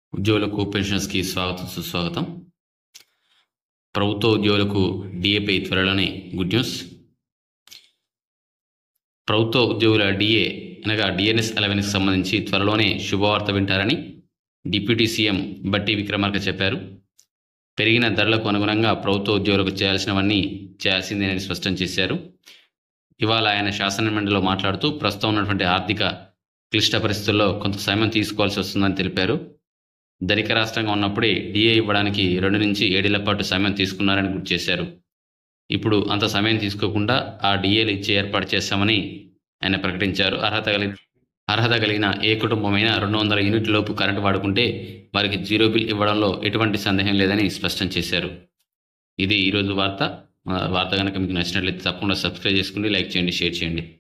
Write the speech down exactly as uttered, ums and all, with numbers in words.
ఉద్యోగులకు పెన్షన్స్కి స్వాగతం సుస్వాగతం. ప్రభుత్వ ఉద్యోగులకు డిఏపై త్వరలోనే గుడ్ న్యూస్. ప్రభుత్వ ఉద్యోగుల డిఏ అనగా డిఎన్ఎస్ అలవెన్స్కి సంబంధించి త్వరలోనే శుభవార్త వింటారని డిప్యూటీ సీఎం బట్టి విక్రమార్క చెప్పారు. పెరిగిన ధరలకు అనుగుణంగా ప్రభుత్వ ఉద్యోగులకు చేయాల్సినవన్నీ చేయాల్సిందేనని స్పష్టం చేశారు. ఇవాళ ఆయన శాసనమండలిలో మాట్లాడుతూ ప్రస్తుతం ఉన్నటువంటి ఆర్థిక క్లిష్ట పరిస్థితుల్లో కొంత సమయం తీసుకోవాల్సి వస్తుందని తెలిపారు. ధనిక రాష్ట్రంగా ఉన్నప్పుడే డిఏ ఇవ్వడానికి రెండు నుంచి ఏడేళ్ల పాటు సమయం తీసుకున్నారని గుర్తు చేశారు. ఇప్పుడు అంత సమయం తీసుకోకుండా ఆ డిఏలు ఇచ్చే ఏర్పాటు చేస్తామని ఆయన ప్రకటించారు. అర్హత కలిగిన అర్హత కలిగిన ఏ కుటుంబమైనా రెండు వందల యూనిట్ల లోపు కరెంటు వాడుకుంటే వారికి జీరో బిల్ ఇవ్వడంలో ఎటువంటి సందేహం లేదని స్పష్టం చేశారు. ఇది ఈరోజు వార్త. వార్త కనుక మీకు నచ్చినట్లయితే తప్పకుండా సబ్స్క్రైబ్ చేసుకోండి, లైక్ చేయండి, షేర్ చేయండి.